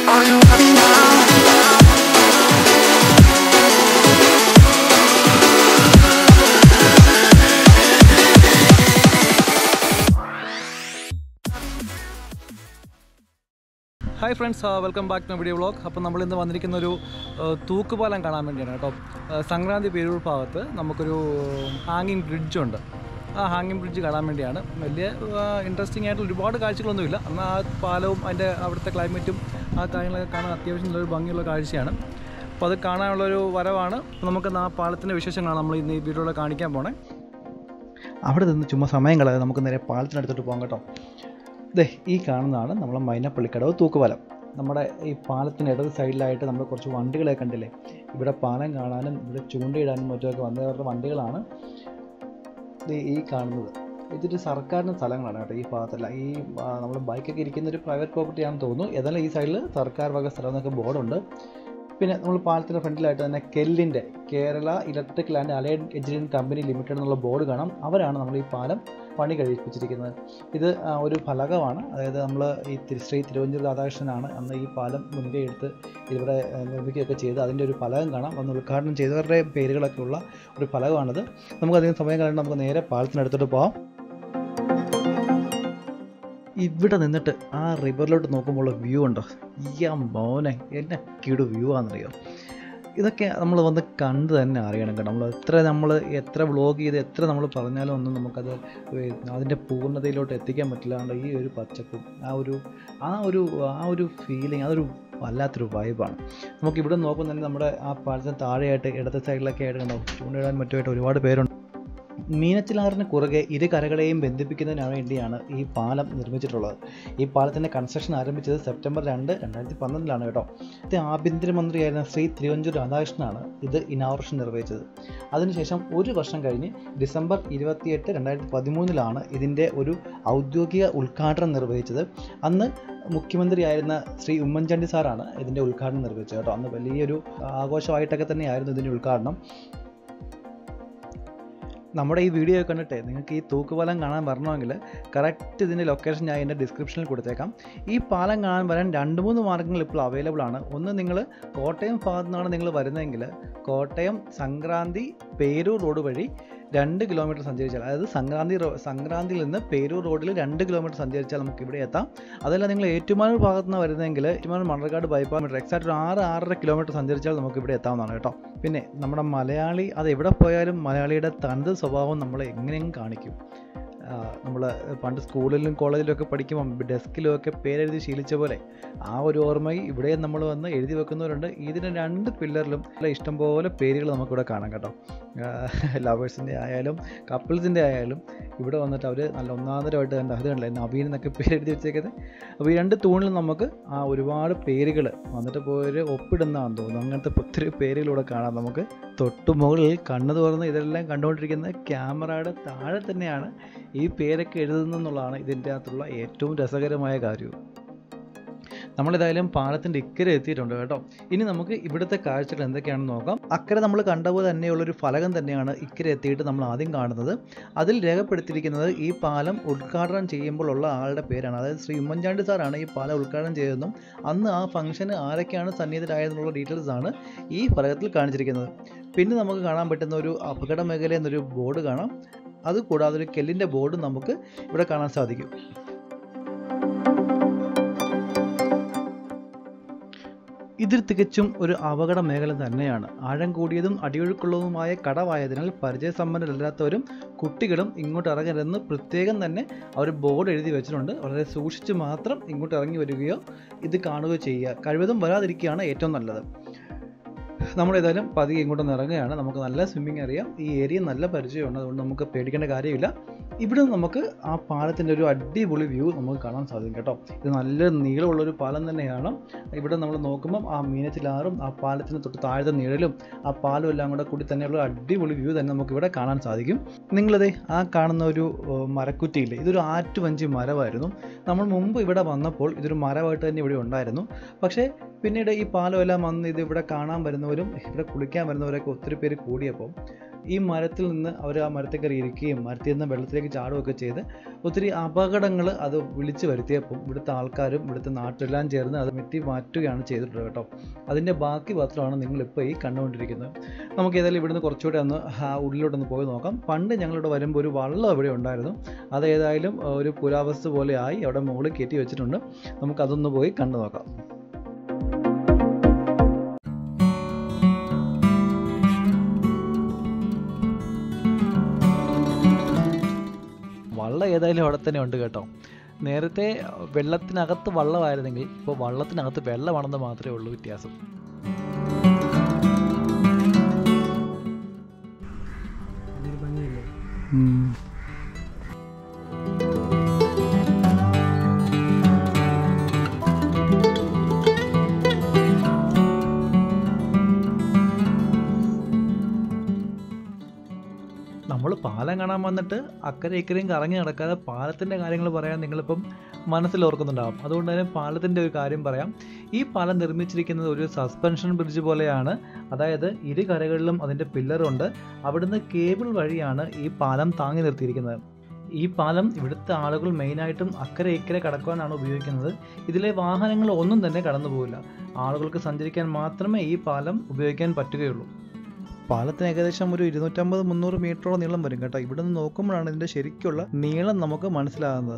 Hi friends, welcome back to my video vlog. അപ്പോൾ നമ്മൾ ഇന്ന് വന്നിരിക്കുന്ന ഒരു തൂക്കുപാലം കാണാൻ വേണ്ടിയാണ് കേട്ടോ. സംക്രാന്തി പേരൂർ ഭാഗത്ത് നമുക്കൊരു ഹാങ്ങിങ് ബ്രിഡ്ജ് ഉണ്ട്. ആ ഹാങ്ങിങ് ബ്രിഡ്ജ് കാണാൻ വേണ്ടിയാണ്. വലിയ ഇൻട്രസ്റ്റിംഗ് ആയിട്ട് ഒരുപാട് കാഴ്ചകളൊന്നുമില്ല. എന്നാൽ ആ പാലവും അതിൻ്റെ അവിടുത്തെ ക്ലൈമറ്റും ആ കാര്യങ്ങളൊക്കെ കാണാൻ അത്യാവശ്യം നല്ലൊരു ഭംഗിയുള്ള കാഴ്ചയാണ്. അപ്പോൾ അത് കാണാനുള്ളൊരു വരവാണ്. നമുക്ക് ആ പാലത്തിൻ്റെ വിശേഷങ്ങളാണ് നമ്മൾ ഇന്ന് ഈ വീഡിയോയിൽ കാണിക്കാൻ പോണേ. അവിടെ നിന്ന് ചുമ്മാ സമയം കളയാതെ നമുക്ക് നേരെ പാലത്തിനടുത്തോട്ട് പോകാം കേട്ടോ. ഈ കാണുന്നതാണ് നമ്മളെ മൈനപ്പള്ളി കടവ് തൂക്കുപാലം. നമ്മുടെ ഈ പാലത്തിന് ഇടത് സൈഡിലായിട്ട് നമ്മൾ കുറച്ച് വണ്ടികളെ കണ്ടില്ലേ. ഇവിടെ പാലം കാണാനും ഇവിടെ ചൂണ്ടയിടാനും മറ്റുമൊക്കെ വന്നവരുടെ വണ്ടികളാണ് ഈ കാണുന്നത്. ഇതൊരു സർക്കാരിൻ്റെ സ്ഥലങ്ങളാണ് കേട്ടോ. ഈ ഭാഗത്തല്ല, ഈ നമ്മൾ ബൈക്കൊക്കെ ഇരിക്കുന്ന ഒരു പ്രൈവറ്റ് പ്രോപ്പർട്ടിയാണെന്ന് തോന്നുന്നു. ഏതായാലും ഈ സൈഡിൽ സർക്കാർ വക സ്ഥലം എന്നൊക്കെ ബോർഡുണ്ട്. പിന്നെ നമ്മൾ പാലത്തിൻ്റെ ഫ്രണ്ടിലായിട്ട് തന്നെ കെല്ലിൻ്റെ Kerala electrical and allied engineering company limited എന്നുള്ള ബോർഡ് കാണാം. അവരാണ് നമ്മൾ ഈ പാലം പണി കഴിപ്പിച്ചിരിക്കുന്നത്. ഇത് ഒരു ഫലകമാണ്. അതായത് നമ്മൾ ഈ ശ്രീ തിരുവഞ്ചൂർ രാധാകൃഷ്ണനാണ് അന്ന് ഈ പാലം മുൻകൈ എടുത്ത് ഇവിടെ നിർമ്മിക്കുകയൊക്കെ ചെയ്ത് അതിൻ്റെ ഒരു ഫലകം കാണാം. അന്ന് ഉദ്ഘാടനം ചെയ്തവരുടെ പേരുകളൊക്കെ ഉള്ള ഒരു ഫലകമാണിത്. നമുക്കധികം സമയം കളയാണ്ട് നമുക്ക് നേരെ പാലത്തിനടുത്തോട്ട് പോകാം. ഇവിടെ നിന്നിട്ട് ആ റിവറിലോട്ട് നോക്കുമ്പോൾ വ്യൂ ഉണ്ടോ? മോനെ എന്നെ കിടു വ്യൂ ആണെന്നറിയോ. ഇതൊക്കെ നമ്മൾ വന്ന് കണ്ട് തന്നെ അറിയണം കേട്ടോ. നമ്മൾ എത്ര വ്ളോഗ് ചെയ്ത് എത്ര നമ്മൾ പറഞ്ഞാലും ഒന്നും നമുക്കത് അതിൻ്റെ പൂർണ്ണതയിലോട്ട് എത്തിക്കാൻ പറ്റില്ലാണ്ട് ഈ ഒരു പച്ചപ്പും ആ ഒരു ഫീലിംഗ് അതൊരു വല്ലാത്തൊരു വൈബാണ്. നമുക്കിവിടെ നോക്കുമ്പോൾ തന്നെ നമ്മുടെ ആ പാലത്തിന് താഴെയായിട്ട് ഇടത്തെ സൈഡിലൊക്കെ ആയിട്ട് കണ്ടോ ചൂണ്ടയിടാൻ മറ്റുമായിട്ട് ഒരുപാട് പേരുണ്ട്. മീനച്ചിലാറിന് കുറുകെ ഇരു കരകളെയും ബന്ധിപ്പിക്കുന്നതിന് വേണ്ടിയാണ് ഈ പാലം നിർമ്മിച്ചിട്ടുള്ളത്. ഈ പാലത്തിൻ്റെ കൺസ്ട്രക്ഷൻ ആരംഭിച്ചത് സെപ്റ്റംബർ 2, 2012 കേട്ടോ. ഇത് ആഭ്യന്തരമന്ത്രിയായിരുന്ന ശ്രീ തിരുവഞ്ചൂർ രാധാകൃഷ്ണനാണ് ഇത് ഇനോഗ്രേഷൻ നിർവഹിച്ചത്. അതിനുശേഷം ഒരു വർഷം കഴിഞ്ഞ് ഡിസംബർ 28, 2013 ഇതിൻ്റെ ഒരു ഔദ്യോഗിക ഉദ്ഘാടനം നിർവഹിച്ചത്. അന്ന് മുഖ്യമന്ത്രിയായിരുന്ന ശ്രീ ഉമ്മൻചാണ്ടി സാറാണ് ഇതിൻ്റെ ഉദ്ഘാടനം നിർവഹിച്ചത് കേട്ടോ. അന്ന് വലിയൊരു ആഘോഷമായിട്ടൊക്കെ തന്നെയായിരുന്നു ഇതിൻ്റെ ഉദ്ഘാടനം. നമ്മുടെ ഈ വീഡിയോ കണ്ടിട്ട് നിങ്ങൾക്ക് ഈ തൂക്കുപാലം കാണാൻ വരണമെങ്കിൽ കറക്റ്റ് ഇതിൻ്റെ ലൊക്കേഷൻ ഞാൻ എൻ്റെ ഡിസ്ക്രിപ്ഷനിൽ കൊടുത്തേക്കാം. ഈ പാലം കാണാൻ വരാൻ 2-3 മാർഗ്ഗങ്ങൾ ഇപ്പോൾ അവൈലബിൾ ആണ്. ഒന്ന്, നിങ്ങൾ കോട്ടയം ഭാഗത്തു നിന്നാണ് നിങ്ങൾ വരുന്നതെങ്കിൽ കോട്ടയം സംക്രാന്തി പേരൂർ റോഡ് വഴി 2 കിലോമീറ്റർ സഞ്ചരിച്ചാൽ, അതായത് സംക്രാന്തിയിൽ നിന്ന് പേരൂർ റോഡിൽ 2 കിലോമീറ്റർ സഞ്ചരിച്ചാൽ നമുക്ക് ഇവിടെ എത്താം. അതല്ല നിങ്ങൾ ഏറ്റുമാനൂർ ഭാഗത്തു നിന്ന് വരുന്നതെങ്കിൽ ഏറ്റുമാനൂർ മണ്ണർക്കാട് ബൈപ്പാസ് എക്സാക്ട് ഒരു 6-6.5 കിലോമീറ്റർ സഞ്ചരിച്ചാൽ നമുക്ക് ഇവിടെ എത്താവുന്നതാണ് കേട്ടോ. പിന്നെ നമ്മുടെ മലയാളി അത് എവിടെ പോയാലും മലയാളിയുടെ തനത് സ്വഭാവം നമ്മളെ എങ്ങനെയും കാണിക്കും. നമ്മൾ പണ്ട് സ്കൂളിലും കോളേജിലും ഒക്കെ പഠിക്കുമ്പോൾ ഡെസ്കിലും ഒക്കെ പേരെഴുതി ശീലിച്ച പോലെ ആ ഒരു ഓർമ്മയിൽ ഇവിടെ നമ്മൾ വന്ന് എഴുതി വെക്കുന്നവരുണ്ട്. ഇതിന് 2 പില്ലറിലും ഇഷ്ടംപോലെ പേരുകൾ നമുക്കിവിടെ കാണാം കേട്ടോ. ലവേഴ്സിൻ്റെ ആയാലും കപ്പിൾസിൻ്റെ ആയാലും ഇവിടെ വന്നിട്ട് അവർ നല്ല ഒന്നാന്തരമായിട്ട് കണ്ട അത് കണ്ടില്ല നവീൻ എന്നൊക്കെ പേരെഴുതി വെച്ചേക്കുന്നത്. അപ്പോൾ ഈ 2 തൂണിലും നമുക്ക് ആ ഒരുപാട് പേരുകൾ വന്നിട്ട് പോയൊരു ഒപ്പിടുന്നതാണെന്ന് തോന്നുന്നു. അങ്ങനത്തെ ഒത്തിരി പേരുകളിവിടെ കാണാം. നമുക്ക് തൊട്ടു മുകളിൽ കണ്ണു തുറന്ന് ഇതെല്ലാം കണ്ടുകൊണ്ടിരിക്കുന്ന ക്യാമറയുടെ താഴെ തന്നെയാണ് ഈ പേരൊക്കെ എഴുതുന്നതെന്നുള്ളതാണ് ഇതിൻ്റെ അകത്തുള്ള ഏറ്റവും രസകരമായ കാര്യം. നമ്മളേതായാലും പാലത്തിൻ്റെ ഇക്കരെ എത്തിയിട്ടുണ്ട് കേട്ടോ. ഇനി നമുക്ക് ഇവിടുത്തെ കാഴ്ചകൾ എന്തൊക്കെയാണെന്ന് നോക്കാം. അക്കരെ നമ്മൾ കണ്ടപോലെ തന്നെയുള്ളൊരു ഫലകം തന്നെയാണ് ഇക്കരെ എത്തിയിട്ട് നമ്മൾ ആദ്യം കാണുന്നത്. അതിൽ രേഖപ്പെടുത്തിയിരിക്കുന്നത് ഈ പാലം ഉദ്ഘാടനം ചെയ്യുമ്പോൾ ഉള്ള ആളുടെ പേരാണ്. അതായത് ശ്രീ ഉമ്മൻചാണ്ടി സാറാണ് ഈ പാലം ഉദ്ഘാടനം ചെയ്തതെന്നും അന്ന് ആ ഫംഗ്ഷന് ആരൊക്കെയാണ് സന്നിഹിതരായതെന്നുള്ള ഡീറ്റെയിൽസാണ് ഈ ഫലകത്തിൽ കാണിച്ചിരിക്കുന്നത്. പിന്നെ നമുക്ക് കാണാൻ പറ്റുന്ന ഒരു അപകട മേഖല എന്നൊരു ബോർഡ് കാണാം. അതുകൂടാതെ ഒരു കെല്ലിൻ്റെ ബോർഡ് നമുക്ക് ഇവിടെ കാണാൻ സാധിക്കും. ഇതിൽ തികച്ചും ഒരു അപകട മേഖല തന്നെയാണ്. ആഴം കൂടിയതും അടിയൊഴുക്കുള്ളതുമായ കടവായതിനാൽ പരിചയസമ്പന്നരല്ലാത്തവരും കുട്ടികളും ഇങ്ങോട്ട് ഇറങ്ങരുതെന്ന് പ്രത്യേകം തന്നെ അവർ ബോർഡ് എഴുതി വെച്ചിട്ടുണ്ട്. വളരെ സൂക്ഷിച്ച് മാത്രം ഇങ്ങോട്ട് ഇറങ്ങി വരികയോ ഇത് കാണുകയോ ചെയ്യുക. കഴിവതും വരാതിരിക്കുകയാണ് ഏറ്റവും നല്ലത്. നമ്മളേതായാലും പതിയെ ഇങ്ങോട്ടൊന്ന് ഇറങ്ങുകയാണ്. നമുക്ക് നല്ല സ്വിമ്മിങ് അറിയാം. ഈ ഏരിയ നല്ല പരിചയമുണ്ട്. അതുകൊണ്ട് നമുക്ക് പേടിക്കേണ്ട കാര്യമില്ല. ഇവിടെ നമുക്ക് ആ പാലത്തിൻ്റെ ഒരു അടിപൊളി വ്യൂ നമുക്ക് കാണാൻ സാധിക്കും കേട്ടോ. ഇത് നല്ല നീളമുള്ളൊരു പാലം തന്നെയാണ്. ഇവിടെ നമ്മൾ നോക്കുമ്പം ആ മീനച്ചിലാറും ആ പാലത്തിന് തൊട്ട് താഴത്തെ നിഴലും ആ പാലും എല്ലാം കൂടി തന്നെയുള്ള അടിപൊളി വ്യൂ തന്നെ നമുക്കിവിടെ കാണാൻ സാധിക്കും. നിങ്ങളത് ആ കാണുന്ന ഒരു മരക്കുറ്റിയില്ലേ, ഇതൊരു ആറ്റുവഞ്ചി മരമായിരുന്നു. നമ്മൾ മുമ്പ് ഇവിടെ വന്നപ്പോൾ ഇതൊരു മരമായിട്ട് തന്നെ ഇവിടെ ഉണ്ടായിരുന്നു. പക്ഷേ പിന്നീട് ഈ പാലം എല്ലാം വന്ന് ഇത് ഇവിടെ കാണാൻ വരുന്നവരും ഇവിടെ കുളിക്കാൻ വരുന്നവരൊക്കെ ഒത്തിരി പേര് കൂടിയപ്പോൾ ഈ മരത്തിൽ നിന്ന് അവർ ആ മരത്തിൽ കയറി ഇരിക്കുകയും മരത്തിൽ നിന്ന് വെള്ളത്തിലേക്ക് ചാടുകയൊക്കെ ചെയ്ത് ഒത്തിരി അപകടങ്ങൾ അത് വിളിച്ചു വരുത്തിയപ്പോൾ ഇവിടുത്തെ ആൾക്കാരും ഇവിടുത്തെ നാട്ടിലെല്ലാം ചേർന്ന് അത് വെട്ടി മാറ്റുകയാണ് ചെയ്തിട്ടുള്ളത് കേട്ടോ. അതിൻ്റെ ബാക്കി പത്രമാണ് നിങ്ങളിപ്പോൾ ഈ കണ്ടുകൊണ്ടിരിക്കുന്നത്. നമുക്ക് ഏതായാലും ഇവിടുന്ന് കുറച്ചുകൂടെ ഒന്ന് ഉള്ളിലോട്ടൊന്ന് പോയി നോക്കാം. പണ്ട് ഞങ്ങളിവിടെ വരുമ്പോൾ ഒരു വള്ളം ഇവിടെ ഉണ്ടായിരുന്നു. അത് ഏതായാലും ഒരു പുരാവസ്തു പോലെ ആയി അവിടെ മുകളിൽ കയറ്റി വെച്ചിട്ടുണ്ട്. നമുക്കതൊന്ന് പോയി കണ്ടു നോക്കാം. വള്ളം ഏതായാലും അവിടെ തന്നെ ഉണ്ട് കേട്ടോ. നേരത്തെ വെള്ളത്തിനകത്ത് വള്ളമായിരുന്നെങ്കിൽ ഇപ്പോൾ വള്ളത്തിനകത്ത് വെള്ളമാണെന്ന് മാത്രമേ ഉള്ളൂ വ്യത്യാസം. നമ്മൾ പാലം കാണാൻ വന്നിട്ട് അക്കരെ ഇക്കരയും കറങ്ങി നടക്കാതെ പാലത്തിൻ്റെ കാര്യങ്ങൾ പറയാൻ നിങ്ങളിപ്പം മനസ്സിൽ ഓർക്കുന്നുണ്ടാകും. അതുകൊണ്ട് തന്നെ പാലത്തിൻ്റെ ഒരു കാര്യം പറയാം. ഈ പാലം നിർമ്മിച്ചിരിക്കുന്നത് ഒരു സസ്പെൻഷൻ ബ്രിഡ്ജ് പോലെയാണ്. അതായത് ഇരു കരകളിലും അതിൻ്റെ പില്ലറുണ്ട്. അവിടുന്ന് കേബിൾ വഴിയാണ് ഈ പാലം താങ്ങി നിർത്തിയിരിക്കുന്നത്. ഈ പാലം ഇവിടുത്തെ ആളുകൾ മെയിനായിട്ടും അക്കരെ ഇക്കരെ കടക്കുവാനാണ് ഉപയോഗിക്കുന്നത്. ഇതിലെ വാഹനങ്ങൾ ഒന്നും തന്നെ കടന്നു പോകില്ല. ആളുകൾക്ക് സഞ്ചരിക്കാൻ മാത്രമേ ഈ പാലം ഉപയോഗിക്കാൻ പറ്റുകയുള്ളൂ. പാലത്തിന് ഏകദേശം ഒരു 250-300 മീറ്ററോളം നീളം വരും കേട്ടോ. ഇവിടെ നിന്ന് നോക്കുമ്പോഴാണ് ഇതിൻ്റെ ശരിക്കുള്ള നീളം നമുക്ക് മനസ്സിലാകുന്നത്.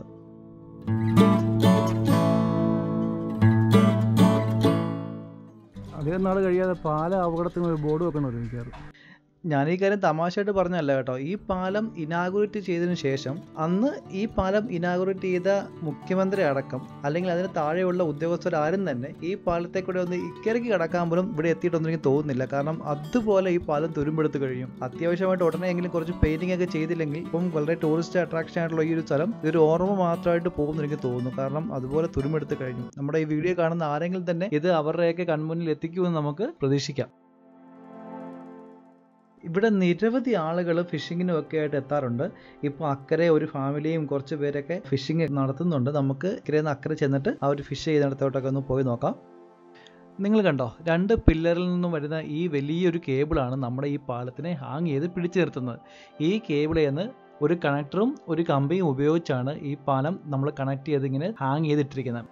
അധികം നാൾ കഴിയാതെ പാലം അപകടത്തിന് ഒരു ബോർഡ് വെക്കണം ഒരുമിക്കാറ്. ഞാൻ ഈ കാര്യം തമാശയായിട്ട് പറഞ്ഞല്ല കേട്ടോ. ഈ പാലം ഇനാഗുറേറ്റ് ചെയ്തതിനു ശേഷം അന്ന് ഈ പാലം ഇനാഗുറേറ്റ് ചെയ്ത മുഖ്യമന്ത്രി അടക്കം അല്ലെങ്കിൽ അതിന് താഴെയുള്ള ഉദ്യോഗസ്ഥരാരും തന്നെ ഈ പാലത്തെ കൂടെ ഒന്ന് ഇക്കരയ്ക്ക് കടക്കാൻ പോലും ഇവിടെ എത്തിയിട്ടൊന്നും എനിക്ക് തോന്നുന്നില്ല. കാരണം അതുപോലെ ഈ പാലം തുരുമ്പെടുത്ത് കഴിയും. അത്യാവശ്യമായിട്ട് ഉടനെയെങ്കിലും കുറച്ച് പെയിന്റിംഗ് ഒക്കെ ചെയ്തില്ലെങ്കിൽ ഇപ്പം വളരെ ടൂറിസ്റ്റ് അട്രാക്ഷൻ ആയിട്ടുള്ള ഈ ഒരു സ്ഥലം ഇതൊരു ഓർമ്മ മാത്രമായിട്ട് പോകുമെന്ന് എനിക്ക് തോന്നുന്നു. കാരണം അതുപോലെ തുരുമ്പെടുത്ത് കഴിഞ്ഞു. നമ്മുടെ ഈ വീഡിയോ കാണുന്ന ആരെങ്കിലും തന്നെ ഇത് അവരുടെയൊക്കെ കൺമുന്നിൽ എത്തിക്കുമെന്ന് നമുക്ക് പ്രതീക്ഷിക്കാം. ഇവിടെ നിരവധി ആളുകൾ ഫിഷിങ്ങിനും ഒക്കെ ആയിട്ട് എത്താറുണ്ട്. ഇപ്പോൾ അക്കരെ ഒരു ഫാമിലിയും കുറച്ച് പേരൊക്കെ ഫിഷിങ് നടത്തുന്നുണ്ട്. നമുക്ക് ഇക്കരയിൽ നിന്ന് അക്കരെ ചെന്നിട്ട് ആ ഒരു ഫിഷ് ചെയ്യുന്നിടത്തോട്ടൊക്കെ ഒന്ന് പോയി നോക്കാം. നിങ്ങൾ കണ്ടോ, 2 പില്ലറിൽ നിന്നും വരുന്ന ഈ വലിയൊരു കേബിളാണ് നമ്മുടെ ഈ പാലത്തിനെ ഹാങ് ചെയ്ത് പിടിച്ചു നിർത്തുന്നത്. ഈ കേബിളിൽ നിന്ന് ഒരു കണക്ടറും ഒരു കമ്പിയും ഉപയോഗിച്ചാണ് ഈ പാലം നമ്മൾ കണക്ട് ചെയ്ത് ഇങ്ങനെ ഹാങ് ചെയ്തിട്ടിരിക്കുന്നത്.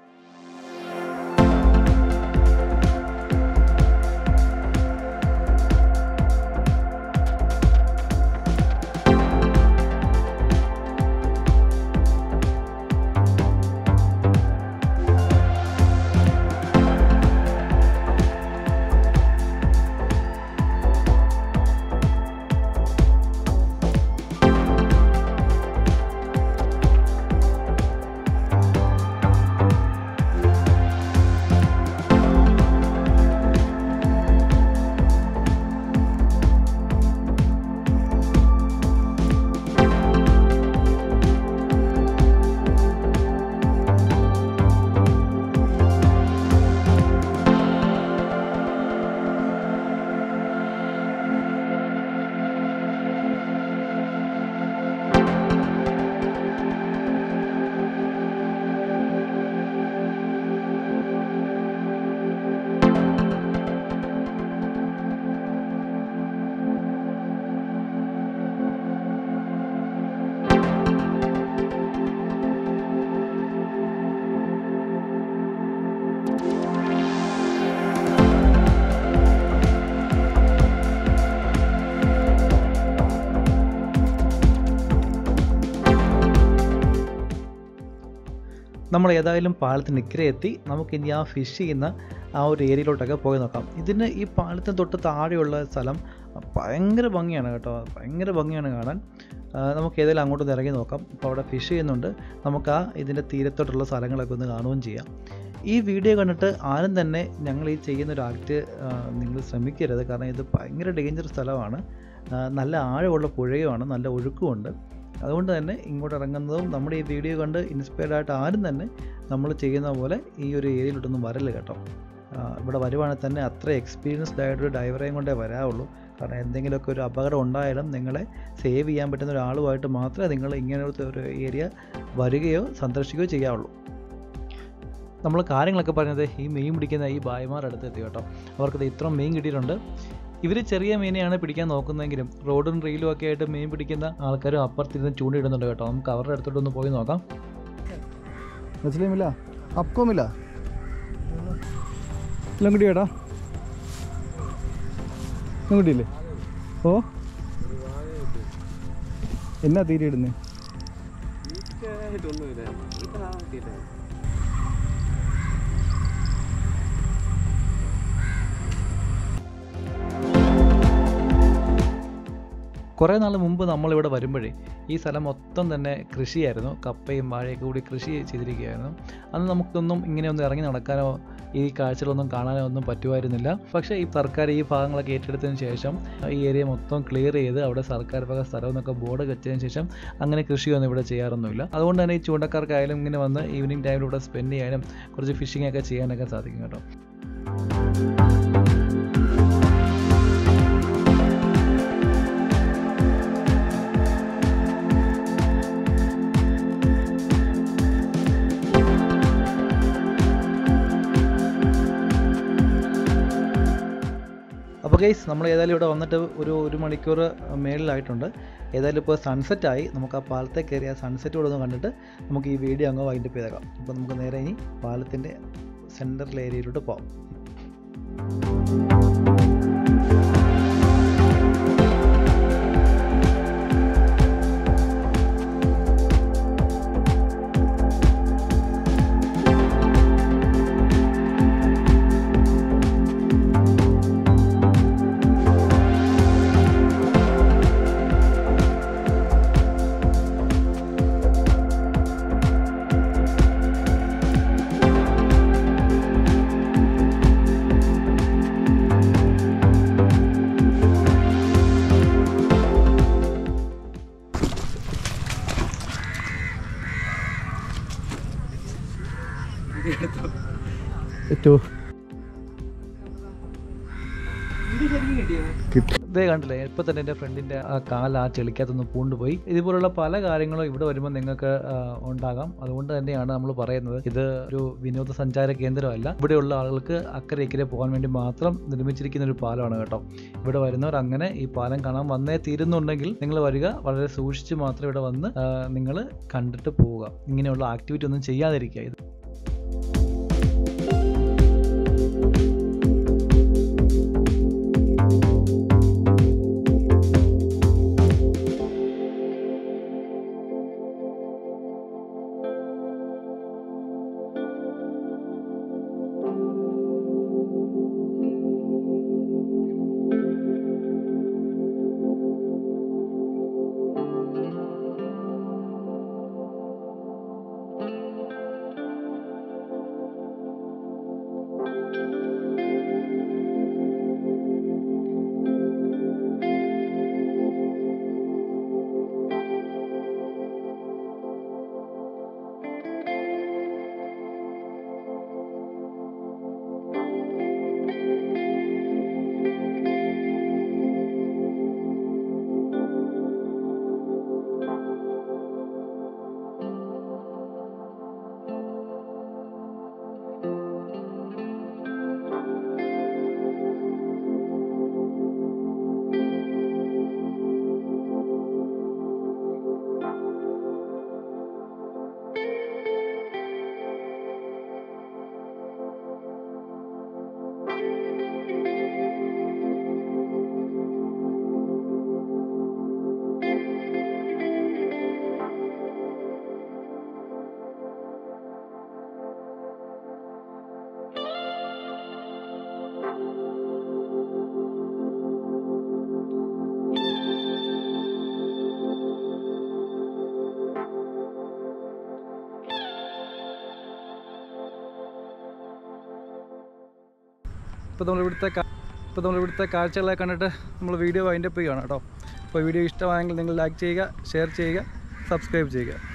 നമ്മൾ ഏതായാലും പാലത്തിന് ഇക്കരെ എത്തി. നമുക്കിനി ആ ഫിഷ് ചെയ്യുന്ന ആ ഒരു ഏരിയയിലോട്ടൊക്കെ പോയി നോക്കാം. ഇതിന് ഈ പാലത്തിന് തൊട്ട് താഴെയുള്ള സ്ഥലം ഭയങ്കര ഭംഗിയാണ് കേട്ടോ. ഭയങ്കര ഭംഗിയാണ് കാണാൻ. നമുക്ക് ഏതായാലും അങ്ങോട്ട് ഇറങ്ങി നോക്കാം. ഇപ്പോൾ അവിടെ ഫിഷ് ചെയ്യുന്നുണ്ട്. നമുക്ക് ഇതിൻ്റെ തീരത്തോട്ടുള്ള സ്ഥലങ്ങളൊക്കെ ഒന്ന് കാണുകയും ചെയ്യാം. ഈ വീഡിയോ കണ്ടിട്ട് ആരും തന്നെ ഞങ്ങൾ ഈ ചെയ്യുന്നൊരു ആക്ട് നിങ്ങൾ ശ്രമിക്കരുത്. കാരണം ഇത് ഭയങ്കര ഡേഞ്ചർ സ്ഥലമാണ്. നല്ല ആഴമുള്ള പുഴയുമാണ്, നല്ല ഒഴുക്കുമുണ്ട്. അതുകൊണ്ട് തന്നെ ഇങ്ങോട്ട് ഇറങ്ങുന്നതും നമ്മുടെ ഈ വീഡിയോ കണ്ട് ഇൻസ്പയർഡ് ആയിട്ട് ആരും തന്നെ നമ്മൾ ചെയ്യുന്ന പോലെ ഈ ഒരു ഏരിയയിലോട്ടൊന്നും വരല്ല കേട്ടോ. ഇവിടെ വരുവാണെങ്കിൽ തന്നെ അത്ര എക്സ്പീരിയൻസ്ഡ് ആയിട്ടൊരു ഡൈവറേയും കൊണ്ടേ വരാവുള്ളൂ. കാരണം എന്തെങ്കിലുമൊക്കെ ഒരു അപകടം ഉണ്ടായാലും നിങ്ങളെ സേവ് ചെയ്യാൻ പറ്റുന്ന ഒരാളുമായിട്ട് മാത്രമേ നിങ്ങൾ ഇങ്ങനത്തെ ഒരു ഏരിയ വരികയോ സന്ദർശിക്കുകയോ ചെയ്യാവുള്ളൂ. നമ്മൾ കാര്യങ്ങളൊക്കെ പറഞ്ഞത് ഈ മീൻ പിടിക്കുന്ന ഈ ഭായിമാരുടെ അടുത്ത് എത്തി കേട്ടോ. അവർക്കത് ഇത്രയും മീൻ കിട്ടിയിട്ടുണ്ട്. ഇവർ ചെറിയ മീനെയാണ് പിടിക്കാൻ നോക്കുന്നതെങ്കിലും റോഡും റീലും ഒക്കെ ആയിട്ട് മീൻ പിടിക്കുന്ന ആൾക്കാരും അപ്പുറത്തിരുന്ന് ചൂണ്ടിടുന്നുണ്ട് കേട്ടോ. നമുക്ക് അവരുടെ അടുത്തോട്ടൊന്ന് പോയി നോക്കാം. मछली मिला आपको मिला लंगड़ी ഏടാ ലംഗടിയില്ലേ? ഓ എന്നാ തീരെ ഇടുന്നേ? കുറേ നാൾ മുമ്പ് നമ്മളിവിടെ വരുമ്പോഴേ ഈ സ്ഥലം മൊത്തം തന്നെ കൃഷിയായിരുന്നു. കപ്പയും വാഴയൊക്കെ കൂടി കൃഷി ചെയ്തിരിക്കുകയായിരുന്നു. അന്ന് നമുക്കൊന്നും ഇങ്ങനെയൊന്നും ഇറങ്ങി നടക്കാനോ ഈ കാഴ്ചകളൊന്നും കാണാനോ ഒന്നും പറ്റുമായിരുന്നില്ല. പക്ഷേ ഈ സർക്കാർ ഈ ഭാഗങ്ങളൊക്കെ ഏറ്റെടുത്തതിന് ശേഷം ഈ ഏരിയ മൊത്തം ക്ലിയർ ചെയ്ത് അവിടെ സർക്കാർ വക സ്ഥലം എന്നൊക്കെ ബോർഡ് വെച്ചതിന് ശേഷം അങ്ങനെ കൃഷിയൊന്നും ഇവിടെ ചെയ്യാറൊന്നുമില്ല. അതുകൊണ്ട് തന്നെ ഈ ചൂണ്ടക്കാർക്കായാലും ഇങ്ങനെ വന്ന് ഈവനിങ് ടൈമിൽ ഇവിടെ സ്പെൻഡ് ചെയ്യാനും കുറച്ച് ഫിഷിംഗ് ഒക്കെ ചെയ്യാനൊക്കെ സാധിക്കും കേട്ടോ. അപ്പോൾ ഗൈസ്, നമ്മൾ ഏതായാലും ഇവിടെ വന്നിട്ട് ഒരു മണിക്കൂർ മേളിലായിട്ടുണ്ട്. ഏതായാലും ഇപ്പോൾ സൺസെറ്റായി. നമുക്ക് ആ പാലത്തെ കയറി ആ സൺസെറ്റ് കൂടെ ഒന്ന് കണ്ടിട്ട് നമുക്ക് ഈ വീഡിയോ അങ്ങ് വൈൻഡപ്പ് ചെയ്തേക്കാം. അപ്പോൾ നമുക്ക് നേരെ ഇനി പാലത്തിൻ്റെ സെൻട്രൽ ഏരിയയിലോട്ട് പോകാം. ഇതേ കണ്ടില്ലേ, ഇപ്പോൾ തന്നെ എൻ്റെ ഫ്രണ്ടിൻ്റെ ആ കാല് ആ ചെളിക്കകത്തൊന്ന് പൂണ്ടുപോയി. ഇതുപോലുള്ള പല കാര്യങ്ങളും ഇവിടെ വരുമ്പോൾ നിങ്ങൾക്ക് ഉണ്ടാകാം. അതുകൊണ്ട് തന്നെയാണ് നമ്മൾ പറയുന്നത് ഇത് ഒരു വിനോദസഞ്ചാര കേന്ദ്രമല്ല. ഇവിടെയുള്ള ആളുകൾക്ക് അക്കരെ ഇക്കരെ പോകാൻ വേണ്ടി മാത്രം നിർമ്മിച്ചിരിക്കുന്ന ഒരു പാലമാണ് കേട്ടോ. ഇവിടെ വരുന്നവർ അങ്ങനെ ഈ പാലം കാണാൻ വന്നേ തീരുന്നുണ്ടെങ്കിൽ നിങ്ങൾ വരിക. വളരെ സൂക്ഷിച്ച് മാത്രം ഇവിടെ വന്ന് നിങ്ങൾ കണ്ടിട്ട് പോവുക. ഇങ്ങനെയുള്ള ആക്ടിവിറ്റി ഒന്നും ചെയ്യാതിരിക്കുക. ഇത് ഇപ്പോൾ നമ്മളിവിടുത്തെ കാഴ്ചകളെ കണ്ടിട്ട് നമ്മൾ വീഡിയോ വൈൻഡപ്പ് ചെയ്യുകയാണ് കേട്ടോ. അപ്പോൾ വീഡിയോ ഇഷ്ടമായെങ്കിൽ നിങ്ങൾ ലൈക്ക് ചെയ്യുക, ഷെയർ ചെയ്യുക, സബ്സ്ക്രൈബ് ചെയ്യുക.